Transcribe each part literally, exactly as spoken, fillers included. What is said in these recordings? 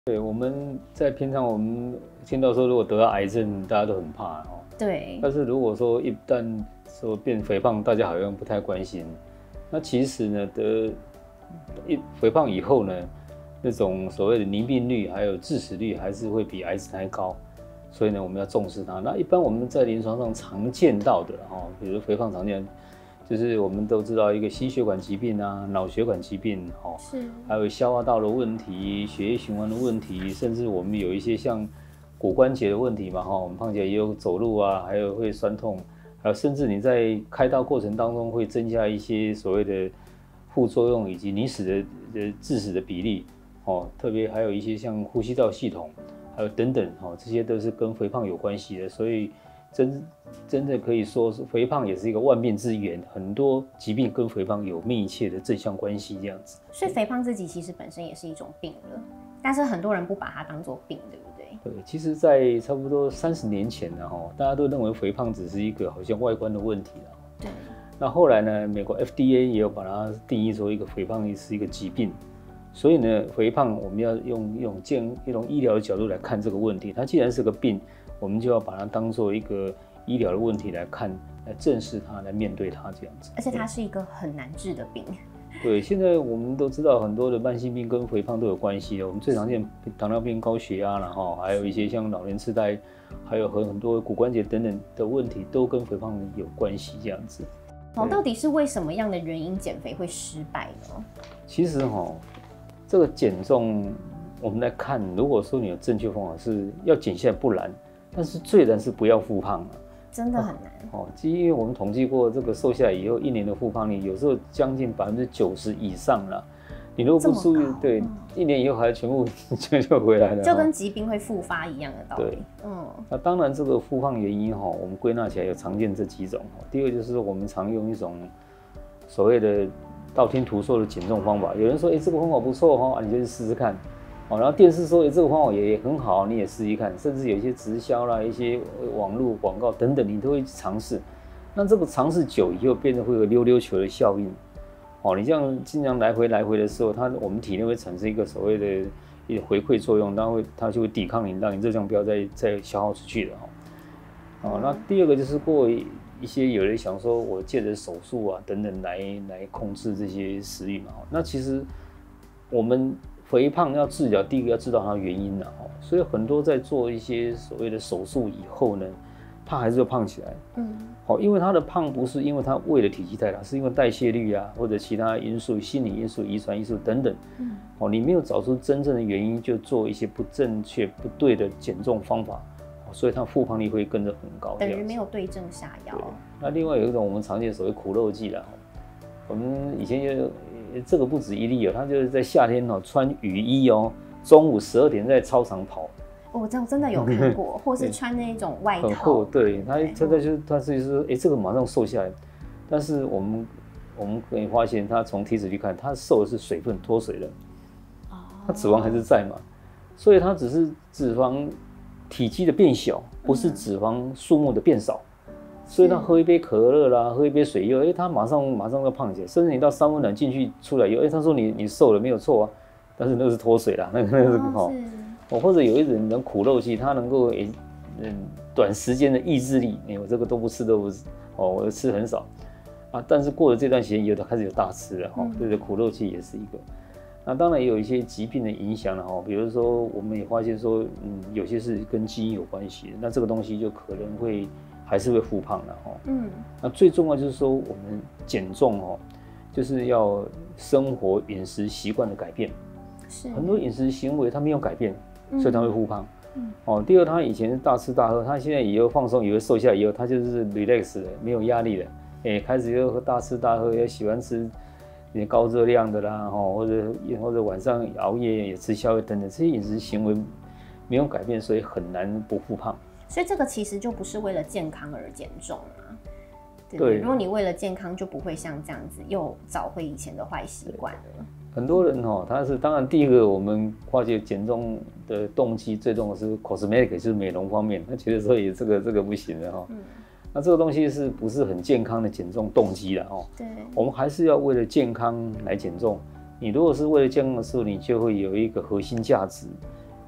对，我们在平常我们听到说，如果得到癌症，大家都很怕哦。 对。 但是如果说一旦说变肥胖，大家好像不太关心。那其实呢，得一肥胖以后呢，那种所谓的罹病率还有致死率还是会比癌症还高。所以呢，我们要重视它。那一般我们在临床上常见到的哦，比如肥胖常见。就是我们都知道一个心血管疾病啊、脑血管疾病，哦， 是， 还有消化道的问题、血液循环的问题，甚至我们有一些像骨关节的问题嘛，哈，我们胖起来也有走路啊，还有会酸痛，还有甚至你在开刀过程当中会增加一些所谓的副作用，以及你死的呃致死的比例，哦，特别还有一些像呼吸道系统，还有等等，哦，这些都是跟肥胖有关系的，所以。真真的可以说是肥胖也是一个万变之源，很多疾病跟肥胖有密切的正相关系，这样子。 所以肥胖自己其实本身也是一种病了，但是很多人不把它当作病，对不对？ 对，其实，在差不多三十年前呢，哈，大家都认为肥胖只是一个好像外观的问题了。 对。 那后来呢，美国 F D A 也有把它定义说一个肥胖是一个疾病，所以呢，肥胖我们要用一种健一种医疗的角度来看这个问题。它既然是个病。我们就要把它当做一个医疗的问题来看，来正视它，来面对它这样子。 而且它是一个很难治的病。 对，现在我们都知道很多的慢性病跟肥胖都有关系的。我们最常见糖尿病、高血压，然后还有一些像老年痴呆，还有和很多骨关节等等的问题，都跟肥胖有关系这样子。 哦，到底是为什么样的原因减肥会失败呢？ 其实哈、哦，这个减重我们来看，如果说你有正确方法，是要减下来不难。但是最难是不要复胖了， 真的很难哦。因为我们统计过，这个瘦下来以后，一年的复胖率有时候将近百分之九十以上了。你如果不注意，对，嗯、一年以后还全部就就回来了， 就跟疾病会复发一样的道理。嗯， 那当然这个复胖原因哈，我们归纳起来有常见这几种。第二个就是我们常用一种所谓的道听途说的减重方法。有人说，哎、欸，这个方法不错哈，你就去试试看。然后电视说，欸，这个方法也很好，你也试一看，甚至有一些直销啦、一些网络广告等等，你都会尝试。那这个尝试久以后，变得会有溜溜球的效应。哦，你这样经常来回来回的时候，它我们体内会产生一个所谓的一个回馈作用，它会它就会抵抗你，让你热量不要再再消耗出去了。哦，那第二个就是过一些有人想说，我借着手术啊等等来来控制这些食欲嘛。那其实我们。肥胖要治疗，第一个要知道它的原因了哦，所以很多在做一些所谓的手术以后呢，他还是会胖起来，嗯，好，因为他的胖不是因为他胃的体积太大，是因为代谢率啊或者其他因素、心理因素、遗传因素等等，嗯，哦，你没有找出真正的原因，就做一些不正确、不对的减重方法，所以它复胖率会跟着很高， 等于没有对症下药。 那另外有一种我们常见所谓苦肉计啦，我们以前就。这个不止一例哦，他就是在夏天哦穿雨衣哦，中午十二点在操场跑。 我真真的有看过，或是穿那种外套， 很厚，对，他他他就他是说，哎，这个马上瘦下来。但是我们我们可以发现，他从体脂率看，他瘦的是水分脱水了，他脂肪还是在嘛，所以他只是脂肪体积的变小，不是脂肪数目的变少。所以他喝一杯可乐啦，喝一杯水以后，哎，他马上马上要胖起来，甚至你到三温暖进去出来以后，哎，他说你你瘦了没有错啊，但是那个是脱水啦，那个那个是哈，哦，或者有一种人苦肉计，他能够哎嗯短时间的意志力，哎，我这个都不吃都不吃，哦，我吃很少啊，但是过了这段时间以后，他开始有大吃了哈，对对，苦肉计也是一个。那当然也有一些疾病的影响了哈，比如说我们也发现说，嗯，有些是跟基因有关系的，那这个东西就可能会。还是会复胖的哦。嗯，那最重要就是说，我们减重哦，就是要生活饮食习惯的改变。是很多饮食行为他没有改变，所以他会复胖。嗯，哦，第二，他以前大吃大喝，他现在以后放松，以后瘦下来以后，他就是 relax 了，没有压力了。哎，开始又大吃大喝，也喜欢吃也高热量的啦，哈，或者或者晚上熬夜也吃宵夜等等，这些饮食行为没有改变，所以很难不复胖。 所以这个其实就不是为了健康而减重嘛，对不对？如果你为了健康，就不会像这样子又找回以前的坏习惯了。 很多人哦，他是当然第一个我们发觉减重的动机最重的是 cosmetic， 就是美容方面，他觉得说也这个这个不行的哈。嗯，那这个东西是不是很健康的减重动机了哦？对，我们还是要为了健康来减重。你如果是为了健康的时候，你就会有一个核心价值。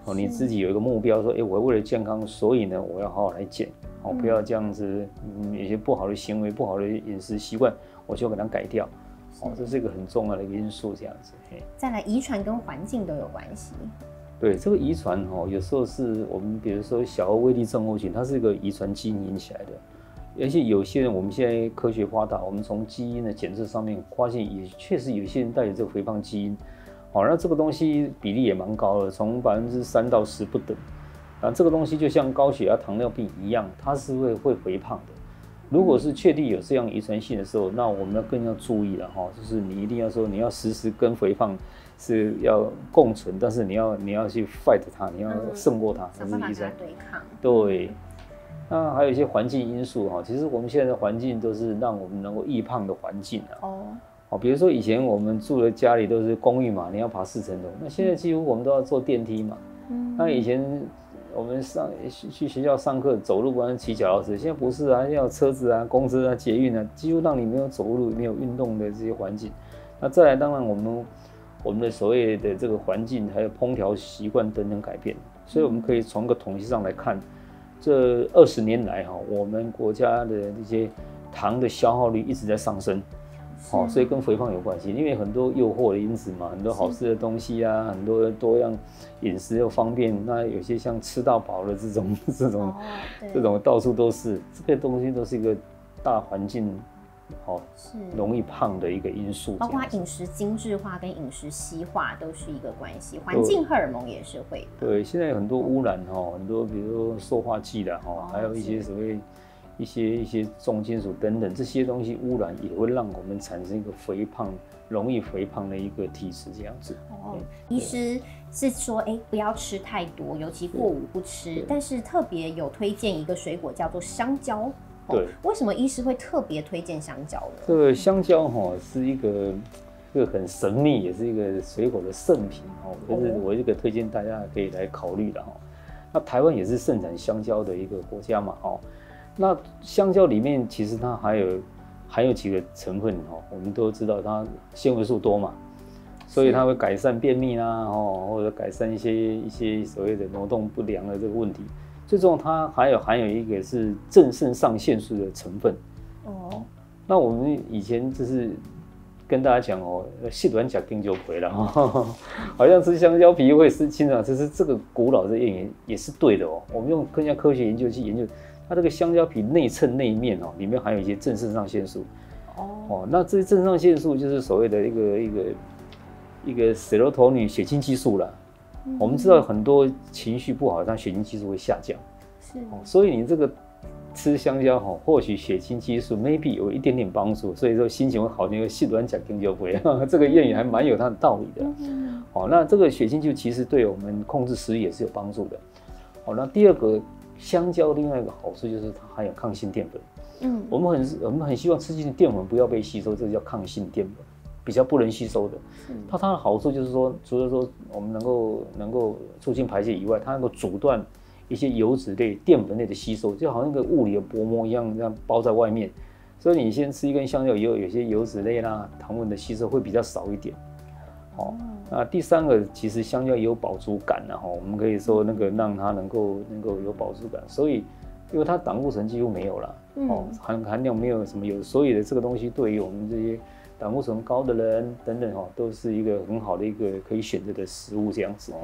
哦，你自己有一个目标，说，哎，我为了健康，所以呢，我要好好来减，哦，不要这样子，嗯，有些不好的行为、不好的饮食习惯，我就给它改掉。哦，这是一个很重要的一个因素，这样子。 再来，遗传跟环境都有关系。 对，这个遗传哦，有时候是我们比如说小儿威力症候群，它是一个遗传基因引起来的。而且有些人，我们现在科学发达，我们从基因的检测上面发现，也确实有些人带有这个肥胖基因。好，那这个东西比例也蛮高的，从百分之三到十不等。啊，这个东西就像高血压、糖尿病一样，它是会会肥胖的。如果是确定有这样遗传性的时候，那我们要更要注意了哈，就是你一定要说，你要时时跟肥胖是要共存，但是你要你要去 fight 它，你要胜过它， 想办法跟它对抗。 对。那还有一些环境因素哈，其实我们现在的环境都是让我们能够易胖的环境啊。哦。哦，比如说以前我们住的家里都是公寓嘛，你要爬四层楼，那现在几乎我们都要坐电梯嘛。嗯。那以前我们上去学校上课走路不然骑脚踏车，现在不是啊，现在有车子啊、公车啊、捷运啊，几乎让你没有走路、没有运动的这些环境。那再来，当然我们我们的所谓的这个环境还有烹调习惯等等改变，所以我们可以从个统计上来看。这二十年来，哈，我们国家的这些糖的消耗率一直在上升，哦，所以跟肥胖有关系，因为很多诱惑的因子嘛，很多好吃的东西啊，很多多样饮食又方便，那有些像吃到饱的这种这种、哦、这种到处都是，这个东西都是一个大环境。哦，是容易胖的一个因素， 包括饮食精致化跟饮食西化都是一个关系，环境荷尔蒙也是会的。 对，现在有很多污染哈，很多比如说塑化剂的哈，哦、还有一些所谓一些一些重金属等等这些东西污染，也会让我们产生一个肥胖、容易肥胖的一个体质这样子。 哦，医师是说，哎，不要吃太多，尤其过午不吃，但是特别有推荐一个水果叫做香蕉。对，为什么医师会特别推荐香蕉呢？ 这个香蕉哈是一个一个很神秘，也是一个水果的圣品哦，就是我这个推荐大家可以来考虑的哈。那台湾也是盛产香蕉的一个国家嘛哦。那香蕉里面其实它还有还有几个成分哦，我们都知道它纤维素多嘛，所以它会改善便秘啦哦，或者改善一些一些所谓的挪动不良的这个问题。最重要，它还有含有一个是正肾上腺素的成分。哦，那我们以前就是跟大家讲哦，细软甲丁就回了哈，好像吃香蕉皮会是清爽，其实这个古老的谚语也是对的哦。我们用更加科学研究去研究，它这个香蕉皮内衬内面哦，里面含有一些正肾上腺素。哦，哦，那这些正肾上腺素就是所谓的一个一个一个 serotonin 血清激素啦。我们知道很多情绪不好，它血清激素会下降，是、哦，所以你这个吃香蕉哈，或许血清激素 maybe 有一点点帮助，所以说心情会好，那个细软甲丁就不会。这个谚语还蛮有它的道理的。嗯、哦，那这个血清激素其实对我们控制食欲也是有帮助的。哦，那第二个香蕉另外一个好处就是它含有抗性淀粉。嗯，我们很我们很希望吃进的淀粉不要被吸收，这个叫抗性淀粉。比较不能吸收的，它它的好处就是说，除了说我们能够能够促进排泄以外，它能够阻断一些油脂类、淀粉类的吸收，就好像一个物理的薄膜一样，这样包在外面。所以你先吃一根香蕉以后，有些油脂类啦、糖分的吸收会比较少一点。哦，那第三个，其实香蕉也有饱足感的哈，我们可以说那个让它能够能够有饱足感，所以因为它胆固醇几乎没有了，哦，含含量没有什么有，所以的这个东西对于我们这些胆固醇高的人等等哈，都是一个很好的一个可以选择的食物这样子。